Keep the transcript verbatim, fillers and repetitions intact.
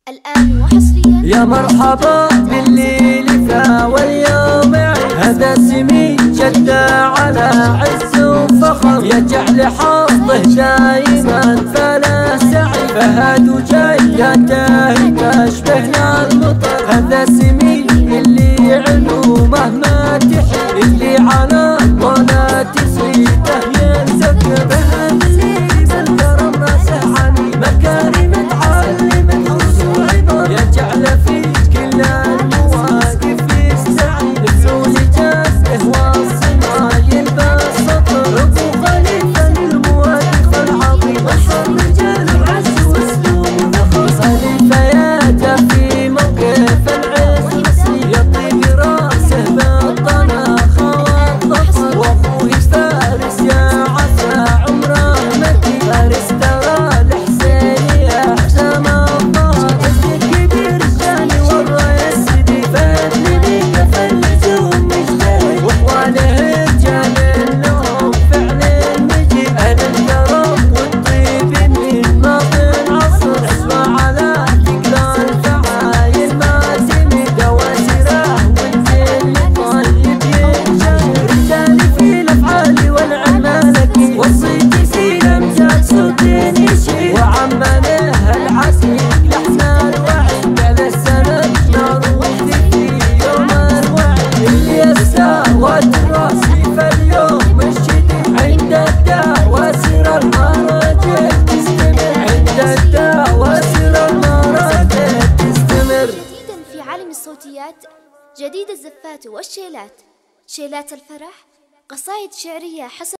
الآن وحصريا يا مرحبا بالليل فا واليوم عيد، هذا سمي جد على عز وفخر، يجعل حظه دايما فلا سعيد، فهد وجيته تشبه المطر، هذا سمي اللي علومه ما تحل، اللي على الضنا تصيده ينسك به اللي بالكرم راسه علي، مكارم تعلم دروس وعبر، يجعل في كل المواقف يستعين، بذول جسده والصنع يلبس سطر، ابو خليفه للمواقف العظيمه، اشهر رجال العز واسلوب فخر، خليفه ياته في موقف العز مسلي، يطيب راسه بالطنا خوات ظفر، وابوه فارس يا عسى عمره مدي، فارس ترى الحسين يا حسام الظهر، الكبير الشان والرئيس سيدي، فهد لي كفلتهم مجتهد، واخوانه رجال لهم فعل مجيد، اهل الكرم والطيب من ماضي العصر، اسمع على ثقل الفعايل ما تمد، دواسره والذل طيب ينشهر، رجال في الافعال والعلم لكي، والصيت في لمسات صوت يشيل، وعمله العتيق لحن الوعي، قال السند نروح في يوم الوعي، اللي استوت راسي فاليوم الشديد، عند الدعوة سر المراجع تستمر، عند الدعوة سر المراجع تستمر. جديدا في عالم الصوتيات، جديد الزفات والشيلات، شيلات الفرح، قصائد شعرية حسب